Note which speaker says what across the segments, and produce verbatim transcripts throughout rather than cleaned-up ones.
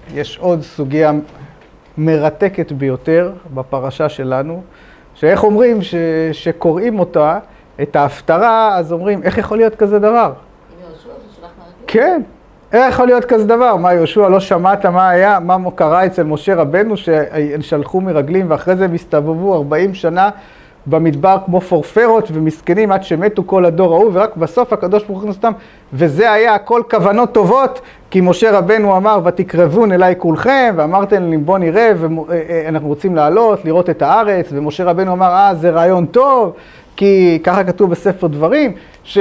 Speaker 1: יש עוד סוגיה מרתקת ביותר בפרשה שלנו, שאיך אומרים ש... שקוראים אותה, את ההפטרה, אז אומרים, איך יכול להיות כזה דבר?
Speaker 2: עם יהושע זה שלח מרגלים?
Speaker 1: כן, איך יכול להיות כזה דבר? מה, יהושע לא שמעת מה היה, מה קרה אצל משה רבנו, ששלחו מרגלים ואחרי זה הם הסתובבו ארבעים שנה במדבר כמו פורפרות ומסכנים עד שמתו כל הדור ההוא, ורק בסוף הקדוש ברוך הוא נסתם, וזה היה הכל כוונות טובות, כי משה רבנו אמר, ותקרבון אליי כולכם, ואמרתם לי בוא נראה, ואנחנו רוצים לעלות, לראות את הארץ, ומשה רבנו אמר, אה, זה רעיון טוב, כי ככה כתוב בספר דברים, ש...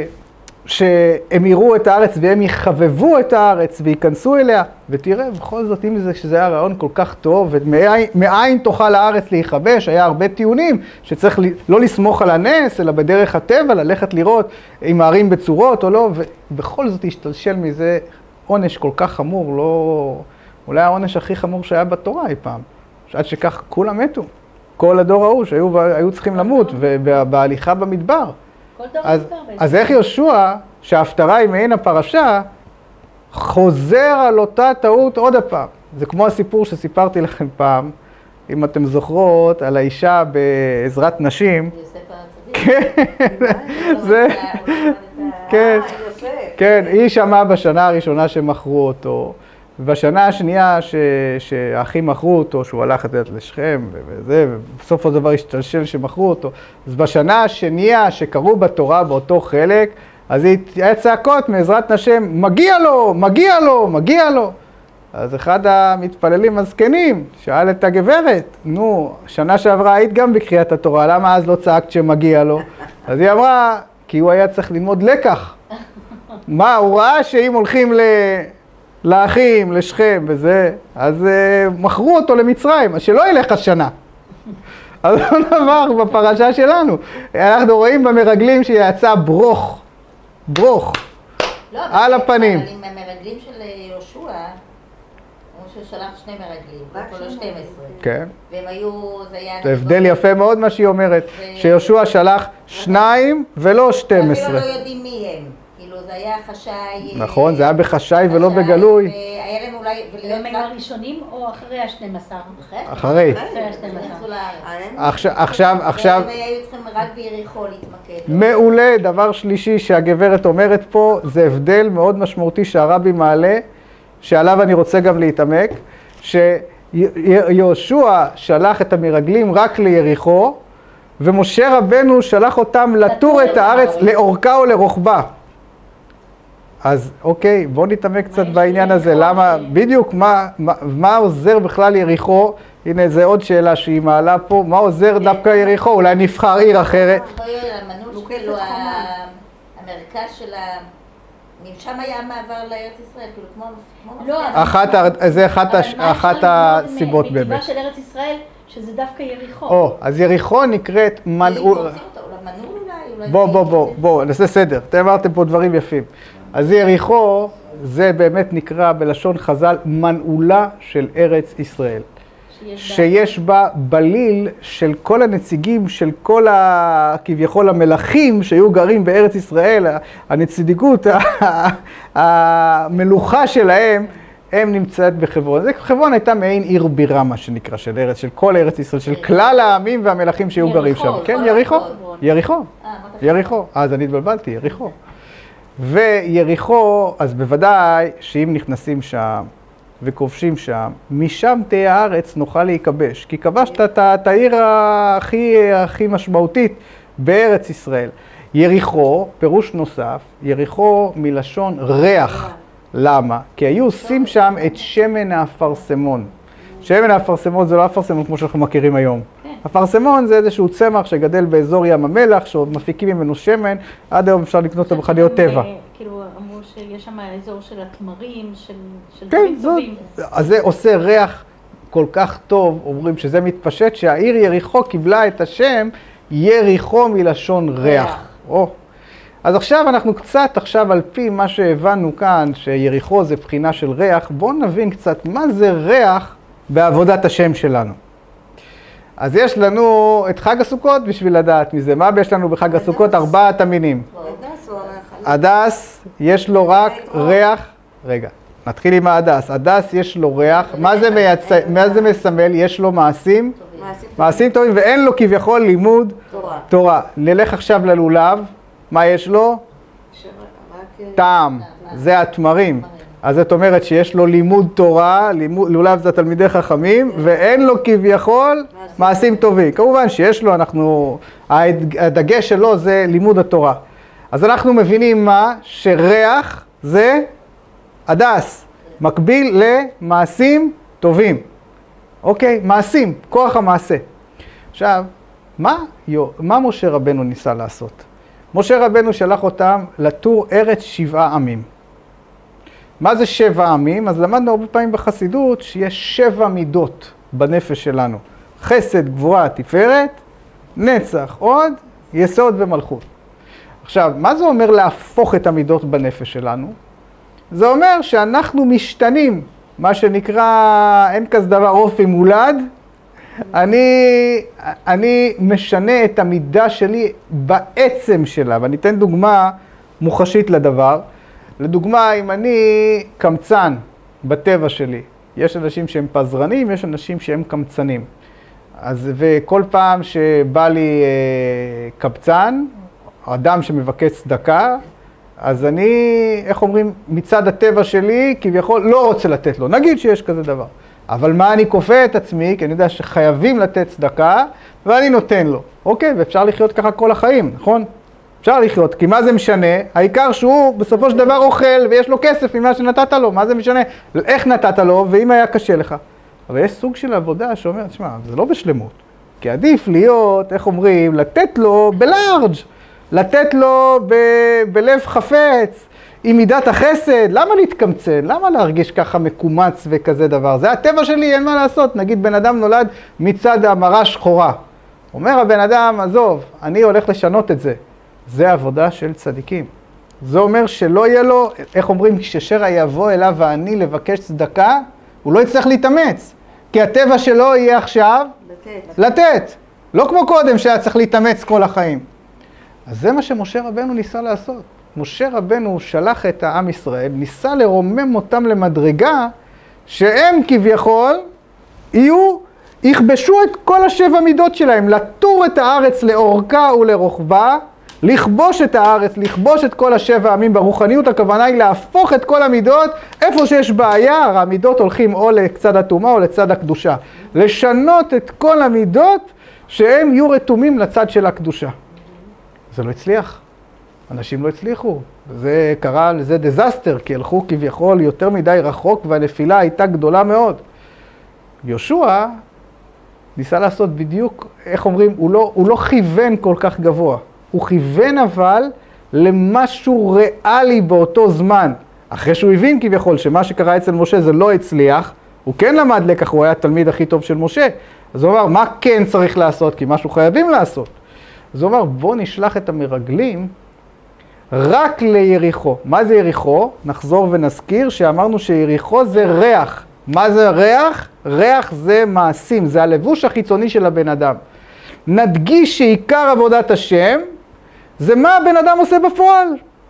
Speaker 1: שהם יראו את הארץ והם יחבבו את הארץ וייכנסו אליה, ותראה, בכל זאת, אם זה שזה היה רעיון כל כך טוב, ומאין תוכל הארץ להיחבש, היה הרבה טיעונים שצריך לא לסמוך על הנס, אלא בדרך הטבע, ללכת לראות אם הערים בצורות או לא, ובכל זאת השתלשל מזה עונש כל כך חמור, לא... אולי העונש הכי חמור שהיה בתורה אי פעם, שעד שכך כולם מתו, כל הדור ההוא שהיו היו צריכים למות, ובהליכה במדבר. אז, אז איך יהושע, שההפטרה היא מעין הפרשה, חוזר על אותה טעות עוד הפעם. זה כמו הסיפור שסיפרתי לכם פעם, אם אתם זוכרות, על האישה בעזרת נשים.
Speaker 2: יוסף הצדיק.
Speaker 1: כן, זה, כן, כן, היא שמעה בשנה הראשונה שמכרו אותו, ובשנה השנייה ש, שהאחים מכרו אותו, שהוא הלך לתת לשכם וזה, ובסוף הדבר השתלשל שמכרו אותו. אז בשנה השנייה שקראו בתורה באותו חלק, אז היא היה צעקות מעזרת נשים, מגיע לו, מגיע לו, מגיע לו. אז אחד המתפללים הזקנים שאל את הגברת, נו, שנה שעברה היית גם בקריאת התורה, למה אז לא צעקת שמגיע לו? אז היא אמרה, כי הוא היה צריך ללמוד לקח. מה, הוא ראה שאם הולכים ל... לאחים, לשכם וזה, אז uh, מכרו אותו למצרים, אז שלא ילך השנה. אז לא דבר בפרשה שלנו. אנחנו רואים במרגלים שיצא ברוך, ברוך,
Speaker 2: לא,
Speaker 1: על הפנים.
Speaker 2: אבל עם המרגלים של יהושע, הוא ששלח שני מרגלים, רק לא שתים עשרה.
Speaker 1: כן.
Speaker 2: והם היו, זה היה...
Speaker 1: זה הבדל יפה מאוד מה שהיא אומרת, שיהושע שלח שניים ולא שתים עשרה.
Speaker 2: אפילו לא יודעים מי הם. כאילו זה היה חשאי...
Speaker 1: נכון, זה היה בחשאי ולא בגלוי.
Speaker 2: והיה להם אולי...
Speaker 3: והם היו הראשונים או אחרי ה-שנים עשר?
Speaker 1: אחרי.
Speaker 3: אחרי ה-שנים עשר.
Speaker 1: עכשיו, עכשיו...
Speaker 2: והם היו צריכים רק ביריחו להתמקד.
Speaker 1: מעולה, דבר שלישי שהגברת אומרת פה, זה הבדל מאוד משמעותי שהרבי מעלה, שעליו אני רוצה גם להתעמק, שיהושע שלח את המרגלים רק ליריחו, ומשה רבנו שלח אותם לתור את הארץ לאורכה או לרוחבה. אז אוקיי, בואו נתעמק קצת בעניין הזה, למה, בדיוק, מה, מה, מה עוזר בכלל יריחו? הנה, זו עוד שאלה שהיא מעלה פה, מה עוזר דווקא יריחו? אולי נבחר עיר אחרת?
Speaker 2: המנוש, כאילו, המרכז של ה... שם היה מעבר לארץ ישראל, כאילו, כמו...
Speaker 1: זה אחת הסיבות באמת.
Speaker 3: מטבעה של ארץ ישראל, שזה דווקא יריחו.
Speaker 1: או, אז יריחו נקראת מנעול... בוא, בוא, בוא, בוא, נעשה סדר. אתם אמרתם פה דברים יפים. אז יריחו, זה באמת נקרא בלשון חז"ל מנעולה של ארץ ישראל. שיש בה בליל של כל הנציגים, של כל ה... כביכול המלכים שהיו גרים בארץ ישראל, הנציגות, המלוכה שלהם, הם נמצאת בחברון. חברון הייתה מעין עיר בירה, מה שנקרא, של ארץ, של כל ארץ ישראל, של כלל העמים והמלכים שהיו גרים שם. כן, יריחו? יריחו. יריחו. אז אני התבלבלתי, יריחו. ויריחו, אז בוודאי שאם נכנסים שם וכובשים שם, משם תהיה הארץ נוכל להיכבש. כי כבשת את העיר הכי, הכי משמעותית בארץ ישראל. יריחו, פירוש נוסף, יריחו מלשון ריח. למה? כי היו עושים שם את שמן האפרסמון. שמן האפרסמון זה לא אפרסמון כמו שאנחנו מכירים היום. אפרסמון זה איזשהו צמח שגדל באזור ים המלח, שעוד מפיקים ממנו שמן, עד היום אפשר לקנות אותו בחנויות טבע.
Speaker 3: כאילו אמרו שיש שם אזור של התמרים, של דברים טובים.
Speaker 1: אז זה עושה ריח כל כך טוב, אומרים שזה מתפשט, שהעיר יריחו קיבלה את השם יריחו מלשון ריח. אז עכשיו אנחנו קצת, עכשיו על פי מה שהבנו כאן, שיריחו זה בחינה של ריח, בואו נבין קצת מה זה ריח בעבודת השם שלנו. אז יש לנו את חג הסוכות בשביל לדעת מזה. מה יש לנו בחג הסוכות? ארבעת המינים. הדס, יש לו רק ריח, רגע, נתחיל עם ההדס. הדס יש לו ריח, מה זה מייצא, מה זה מסמל? יש לו מעשים? מעשים טובים, ואין לו כביכול לימוד תורה. נלך עכשיו ללולב, מה יש לו? טעם, זה התמרים. אז זאת אומרת שיש לו לימוד תורה, לולב זה תלמידי חכמים, ואין לו כביכול מעשים טובים. כמובן שיש לו, אנחנו, הדגש שלו זה לימוד התורה. אז אנחנו מבינים מה? שריח זה הדס, מקביל למעשים טובים. אוקיי? מעשים, כוח המעשה. עכשיו, מה, מה משה רבנו ניסה לעשות? משה רבנו שלח אותם לתור ארץ שבעה עמים. מה זה שבע עמים? אז למדנו הרבה פעמים בחסידות שיש שבע מידות בנפש שלנו. חסד, גבורה, תפארת, נצח, עוד, יסוד ומלכות. עכשיו, מה זה אומר להפוך את המידות בנפש שלנו? זה אומר שאנחנו משתנים, מה שנקרא, אין כזה דבר אופי מולד. אני, אני משנה את המידה שלי בעצם שלה, ואני אתן דוגמה מוחשית לדבר. לדוגמה, אם אני קמצן בטבע שלי, יש אנשים שהם פזרנים, יש אנשים שהם קמצנים. אז וכל פעם שבא לי אה, קבצן, אדם שמבקש צדקה, אז אני, איך אומרים, מצד הטבע שלי, כביכול לא רוצה לתת לו. נגיד שיש כזה דבר. אבל מה אני כופה את עצמי, כי אני יודע שחייבים לתת צדקה, ואני נותן לו. אוקיי, ואפשר לחיות ככה כל החיים, נכון? אפשר לחיות, כי מה זה משנה? העיקר שהוא בסופו של דבר אוכל ויש לו כסף ממה שנתת לו, מה זה משנה? איך נתת לו ואם היה קשה לך? אבל יש סוג של עבודה שאומר, תשמע, זה לא בשלמות. כי עדיף להיות, איך אומרים, לתת לו בלארג', לתת לו ב- בלב חפץ, עם מידת החסד. למה להתקמצן? למה להרגיש ככה מקומץ וכזה דבר? זה הטבע שלי, אין מה לעשות. נגיד בן אדם נולד מצד המרה שחורה. אומר הבן אדם, עזוב, אני הולך לשנות את זה. זה עבודה של צדיקים. זה אומר שלא יהיה לו, איך אומרים, כששרע יבוא אליו ואני לבקש צדקה, הוא לא יצטרך להתאמץ. כי הטבע שלו יהיה עכשיו לתת. לתת. לא כמו קודם שהיה צריך להתאמץ כל החיים. אז זה מה שמשה רבנו ניסה לעשות. משה רבנו שלח את העם ישראל, ניסה לרומם אותם למדרגה, שהם כביכול יהיו, יכבשו את כל השבע מידות שלהם, לתור את הארץ לאורכה ולרוחבה, לכבוש את הארץ, לכבוש את כל השבע עמים ברוחניות. הכוונה היא להפוך את כל המידות, איפה שיש בעיה, המידות הולכים או לצד הטומאה או לצד הקדושה. לשנות את כל המידות שהם יהיו רתומים לצד של הקדושה. זה לא הצליח. אנשים לא הצליחו. זה קרה לזה דיזסטר, כי הלכו כביכול יותר מדי רחוק והנפילה הייתה גדולה מאוד. יהושע ניסה לעשות בדיוק, איך אומרים, הוא לא, הוא לא כיוון כל כך גבוה. הוא כיוון אבל למשהו ריאלי באותו זמן. אחרי שהוא הבין כביכול שמה שקרה אצל משה זה לא הצליח, הוא כן למד לקח, הוא היה התלמיד הכי טוב של משה. אז הוא אמר, מה כן צריך לעשות? כי משהו חייבים לעשות. אז הוא אמר, בוא נשלח את המרגלים רק ליריחו. מה זה יריחו? נחזור ונזכיר שאמרנו שיריחו זה ריח. מה זה ריח? ריח זה מעשים, זה הלבוש החיצוני של הבן אדם. נדגיש שעיקר עבודת השם זה מה הבן אדם עושה בפועל.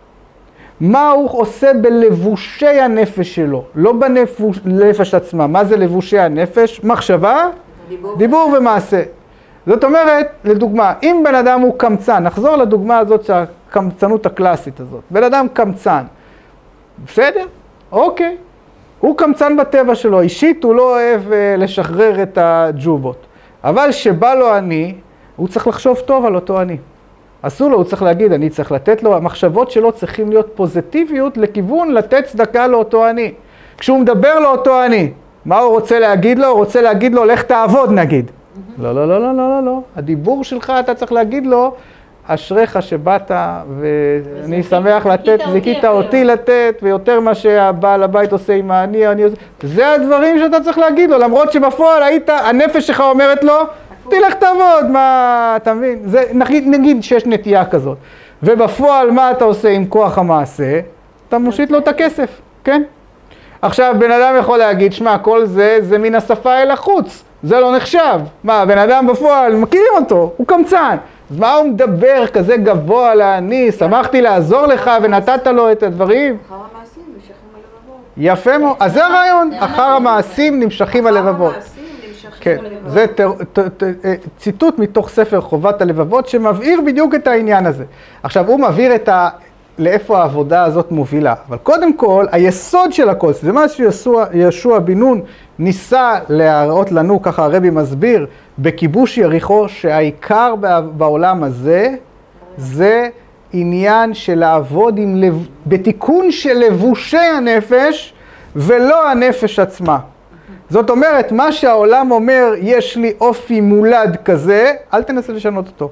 Speaker 1: מה הוא עושה בלבושי הנפש שלו, לא בנפש עצמה. מה זה לבושי הנפש? מחשבה, דיבור, דיבור ומעשה. זאת אומרת, לדוגמה, אם בן אדם הוא קמצן, נחזור לדוגמה הזאת של הקמצנות הקלאסית הזאת. בן אדם קמצן, בסדר? אוקיי. הוא קמצן בטבע שלו, אישית הוא לא אוהב לשחרר את הג'ובות. אבל שבא לו אני, הוא צריך לחשוב טוב על אותו אני. אסור לו, הוא צריך להגיד, אני צריך לתת לו, המחשבות שלו צריכים להיות פוזיטיביות לכיוון לתת צדקה לאותו אני. כשהוא מדבר לאותו אני, מה הוא רוצה להגיד לו? הוא רוצה להגיד לו, לך תעבוד נגיד. לא, לא, לא, לא, לא, לא, לא. הדיבור שלך אתה צריך להגיד לו, אשריך שבאת ואני שמח לתת, זיכית אותי לתת, ויותר מה שהבעל הבית עושה עם העני, אני עושה. זה הדברים שאתה צריך להגיד לו, למרות שבפועל היית, הנפש שלך אומרת לו, תלך תעבוד, מה, אתה מבין? זה, נגיד, נגיד שיש נטייה כזאת. ובפועל מה אתה עושה עם כוח המעשה? אתה מושיט לו את הכסף, כן? עכשיו, בן אדם יכול להגיד, שמע, כל זה, זה מן השפה אל החוץ. זה לא נחשב. מה, בן אדם בפועל, מכירים אותו, הוא קמצן. אז מה הוא מדבר כזה גבוה לעני? שמחתי לעזור לך ונתת לו את הדברים?
Speaker 4: אחר המעשים, ושכם על הלבבות.
Speaker 1: יפה מאוד. אז זה הרעיון, אחר המעשים נמשכים הלבבות. כן, זה ציטוט מתוך ספר חובת הלבבות שמבהיר בדיוק את העניין הזה. עכשיו, הוא מבהיר את ה... לאיפה העבודה הזאת מובילה. אבל קודם כל, היסוד של הכל, זה מה שישוע בן נון ניסה להראות לנו, ככה הרבי מסביר, בכיבוש יריחו, שהעיקר בעולם הזה, זה עניין של לעבוד עם לב... בתיקון של לבושי הנפש, ולא הנפש עצמה. זאת אומרת, מה שהעולם אומר, יש לי אופי מולד כזה, אל תנסה לשנות אותו.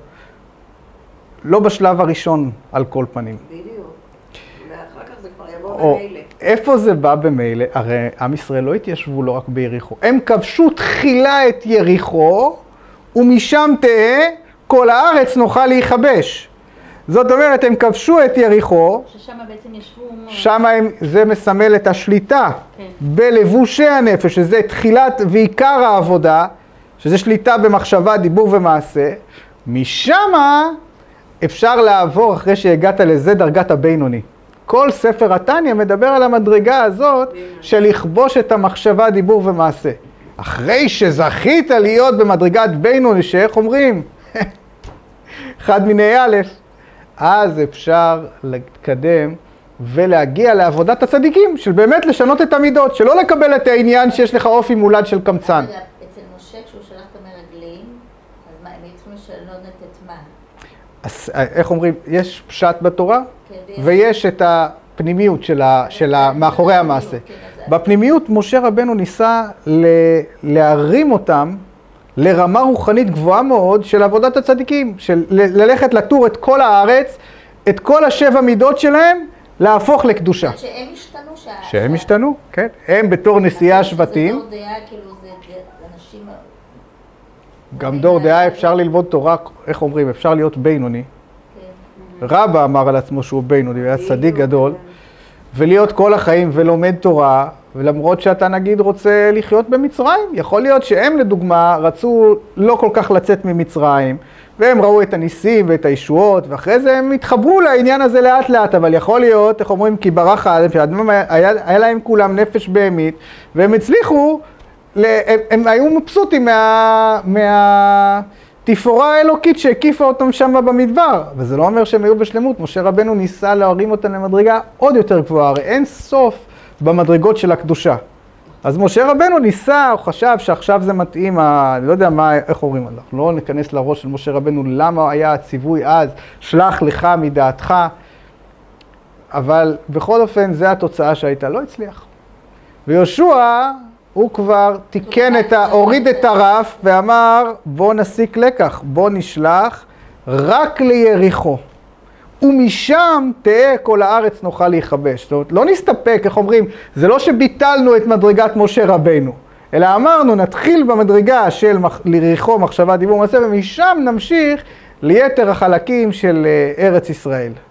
Speaker 1: לא בשלב הראשון, על כל פנים.
Speaker 4: בדיוק. ואחר כך זה כבר יבוא במילא.
Speaker 1: איפה זה בא במילא? הרי עם ישראל לא התיישבו לא רק ביריחו. הם כבשו תחילה את יריחו, ומשם תהה כל הארץ נוכל להיכבש. זאת אומרת, הם כבשו את יריחו.
Speaker 3: ששם בעצם ישבו...
Speaker 1: שם הם, זה מסמל את השליטה. כן. בלבושי הנפש, שזה תחילת ועיקר העבודה, שזה שליטה במחשבה, דיבור ומעשה. משם אפשר לעבור, אחרי שהגעת לזה, דרגת הבינוני. כל ספר התניא מדבר על המדרגה הזאת של לכבוש את המחשבה, דיבור ומעשה. אחרי שזכית להיות במדרגת בינוני, שאיך אומרים? אחד מיני א', אז אפשר להתקדם ולהגיע לעבודת הצדיקים, של באמת לשנות את המידות, שלא לקבל את העניין שיש לך אופי מולד של קמצן.
Speaker 2: אצל משה, כשהוא שלח את המרגלים, אז מה, הם צריכים לשנות את מה?
Speaker 1: אז איך אומרים, יש פשט בתורה, ויש את הפנימיות של מאחורי המעשה. בפנימיות משה רבנו ניסה להרים אותם לרמה רוחנית גבוהה מאוד של עבודת הצדיקים, של ללכת לטור את כל הארץ, את כל השבע מידות שלהם, להפוך לקדושה.
Speaker 2: שהם השתנו?
Speaker 1: שהם השתנו, כן. הם בתור נשיאי השבטים.
Speaker 2: זה דור דעה, כאילו זה אנשים...
Speaker 1: גם דור דעה אפשר ללמוד תורה, איך אומרים, אפשר להיות בינוני. רבא אמר על עצמו שהוא בינוני, היה צדיק גדול, ולהיות כל החיים ולומד תורה, ולמרות שאתה נגיד רוצה לחיות במצרים, יכול להיות שהם לדוגמה רצו לא כל כך לצאת ממצרים, והם ראו את הניסים ואת הישועות, ואחרי זה הם התחברו לעניין הזה לאט לאט, אבל יכול להיות, איך אומרים, כי ברח האדם, שהאדם היה, היה להם כולם נפש בהמית, והם הצליחו, הם, הם היו מבסוטים מה... מה... תפאורה האלוקית שהקיפה אותם שם במדבר, וזה לא אומר שהם היו בשלמות. משה רבנו ניסה להרים אותם למדרגה עוד יותר גבוהה, הרי אין סוף במדרגות של הקדושה. אז משה רבנו ניסה, הוא חשב שעכשיו זה מתאים, אני לא יודע מה, איך אומרים, אנחנו לא ניכנס לראש של משה רבנו, למה היה הציווי אז, שלח לך מדעתך, אבל בכל אופן זה התוצאה שהייתה, לא הצליח. ויהושע, הוא כבר תיקן את ה... הוריד את הרף ואמר, בוא נסיק לקח, בוא נשלח רק ליריחו. ומשם תהה כל הארץ נוכל להיכבש. זאת אומרת, לא נסתפק, איך אומרים, זה לא שביטלנו את מדרגת משה רבנו, אלא אמרנו, נתחיל במדרגה של יריחו, מחשבה, דיבור, מעשה, ומשם נמשיך ליתר החלקים של ארץ ישראל.